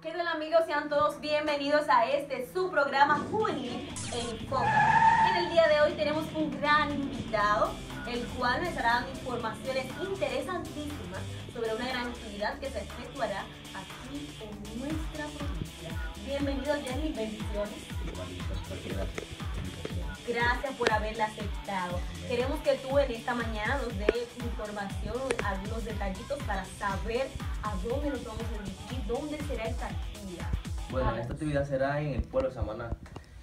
¿Qué tal, amigos? Sean todos bienvenidos a su programa Juvenil en Foca. En el día de hoy tenemos un gran invitado, el cual nos estará dando informaciones interesantísimas sobre una gran actividad que se efectuará aquí en nuestra provincia. Bienvenido, Jenny, bendiciones. Gracias por haberla aceptado. Queremos que tú en esta mañana nos des información, algunos detallitos para saber a dónde nos vamos a dirigir, dónde será esta actividad. Bueno, esta actividad será en el pueblo de Samaná.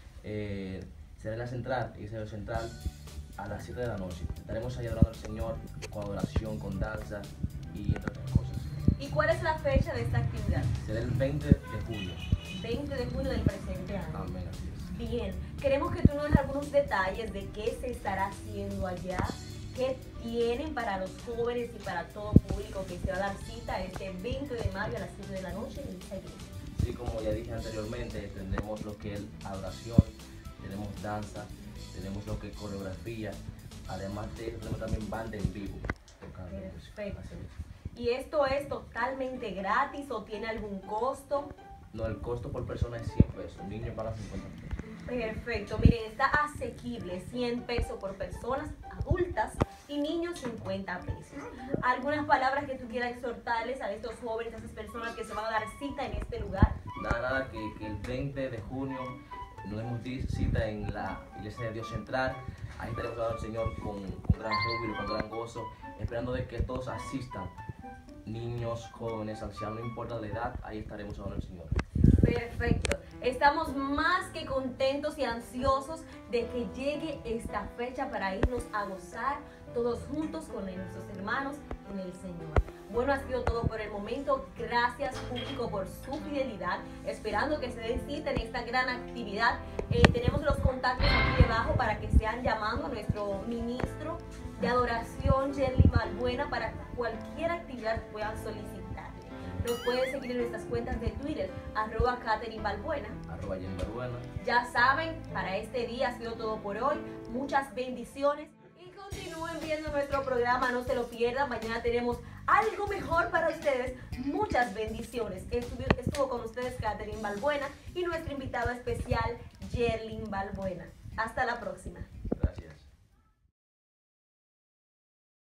Será en la central, Iglesia Central, a las 7 de la noche. Estaremos ahí adorando al Señor con adoración, con danza y entre otras cosas. ¿Y cuál es la fecha de esta actividad? Será el 20 de junio. 20 de junio del presente año. Amén, así es. Bien, queremos que tú nos des algunos detalles de qué se estará haciendo allá, qué tienen para los jóvenes y para todo público que se va a dar cita este 20 de mayo a las 7 de la noche en esta iglesia. Sí, como ya dije anteriormente, tendremos lo que es adoración, tenemos danza, tenemos lo que es coreografía, además de eso tenemos también banda en vivo. Perfecto. ¿Y esto es totalmente gratis o tiene algún costo? No, el costo por persona es 100 pesos, niños pagan 50 pesos. Perfecto, miren, está asequible, 100 pesos por personas adultas y niños 50 pesos. ¿Algunas palabras que tú quieras exhortarles a estos jóvenes, a esas personas que se van a dar cita en este lugar? Nada, que el 20 de junio nos demos cita en la Iglesia de Dios Central. Ahí estaremos adorando al Señor con gran júbilo, con gran gozo, esperando de que todos asistan. Niños, jóvenes, ancianos, no importa la edad, ahí estaremos adorando al Señor. Perfecto. Estamos más que contentos y ansiosos de que llegue esta fecha para irnos a gozar todos juntos con nuestros hermanos en el Señor. Bueno, ha sido todo por el momento. Gracias, público, por su fidelidad. Esperando que se den cita en esta gran actividad. Tenemos los contactos aquí debajo para que sean llamando a nuestro ministro de adoración, Yerly Balbuena, para cualquier actividad que puedan solicitar. Nos pueden seguir en nuestras cuentas de Twitter, @Catherine_Balbuena. Jenny Balbuena. Ya saben, para este día ha sido todo por hoy. Muchas bendiciones. Y continúen viendo nuestro programa, no se lo pierdan. Mañana tenemos algo mejor para ustedes. Muchas bendiciones. Estuvo con ustedes Catherine Balbuena y nuestro invitado especial, Yerlin Balbuena. Hasta la próxima.